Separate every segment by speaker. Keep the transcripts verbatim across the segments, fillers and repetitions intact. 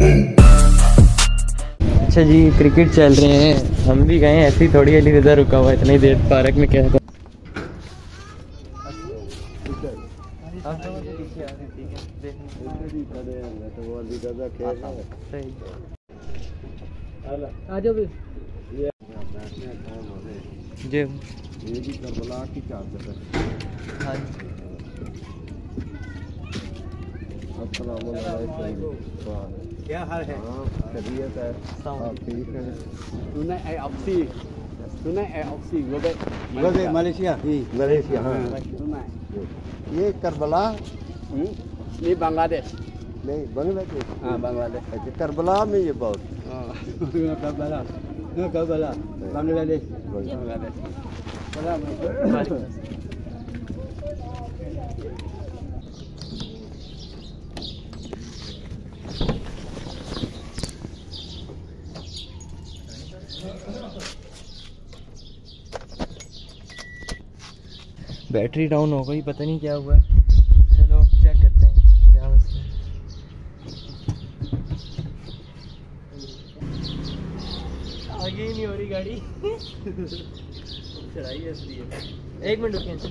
Speaker 1: अच्छा जी, क्रिकेट चल रहे हैं, हम भी गए ऐसी थोड़ी अली रजा रुका हुआ इतनी देर पार्क में। क्या जी
Speaker 2: ये भी करबला की चादर है।
Speaker 1: हाँ
Speaker 2: क्या हाल है? खैरियत है, ठीक है। तूने ए ऑक्सी तूने ए ऑक्सी गोबे गोबे मलेशिया ही मलेशिया। हाँ ये करबला, ये बांग्लादेश नहीं, बांग्लादेश। हाँ बांग्लादेश। अच्छा करबला में ये बहुत Karbala Karbala Bangladesh Bangladesh.
Speaker 1: Battery down हो गई, पता नहीं क्या हुआ है। चलो चेक करते हैं क्या मसला है। आगे ही नहीं हो रही गाड़ी। चढ़ाई है इसलिए। एक मिनट रुकिए।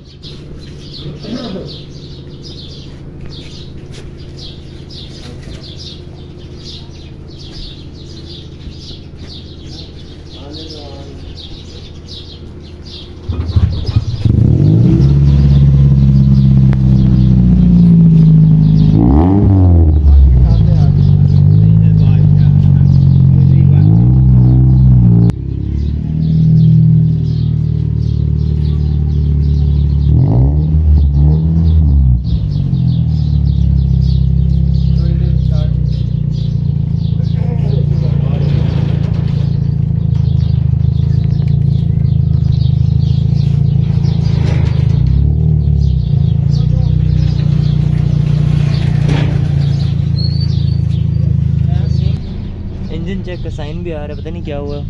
Speaker 1: इंजन चेक का साइन भी आ रहा है, पता नहीं क्या हुआ।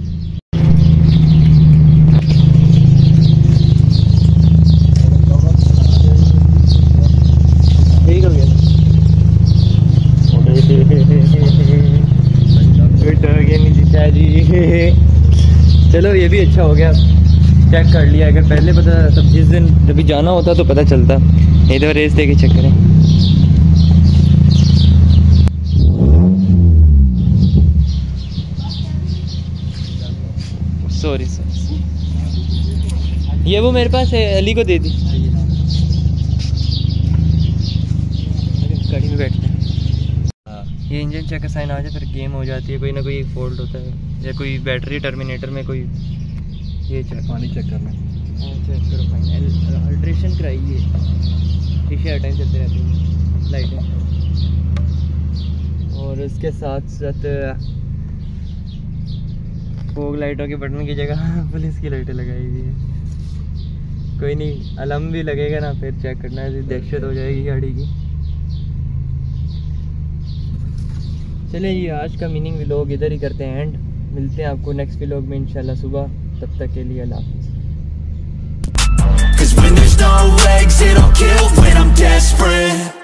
Speaker 1: ठीक हो गया। फिट हो गया नीचे जी। चलो ये भी अच्छा हो गया, चेक कर लिया। अगर पहले पता तब जिस दिन जब जाना होता तो पता चलता। इधर रेस दे के चेक करें। सॉरी सर, ये वो मेरे पास है, अली को दे दी। गाड़ी में बैठते हैं। ये इंजन चेक का साइन आ जाए फिर गेम हो जाती है। कोई ना कोई फॉल्ट होता है या कोई बैटरी टर्मिनेटर में कोई। ये चेक पानी चेक करना। चेक करो फाइन। अल्ट्रेशन कराइए, शीशे हर टाइम चलते रहते हैं, लाइटें। और इसके साथ साथ फोग लाइटों के बटन की जगह पुलिस की लाइटें लगाई हुई है। कोई नहीं, अलार्म भी लगेगा ना, फिर चेक करना है, दहशत हो जाएगी गाड़ी की। चलिए ये आज का मीनिंग व्लॉग इधर ही करते हैं एंड। मिलते हैं आपको नेक्स्ट व्लॉग में इंशाल्लाह सुबह। तब तक के लिए अल्लाह हाफ़िज़।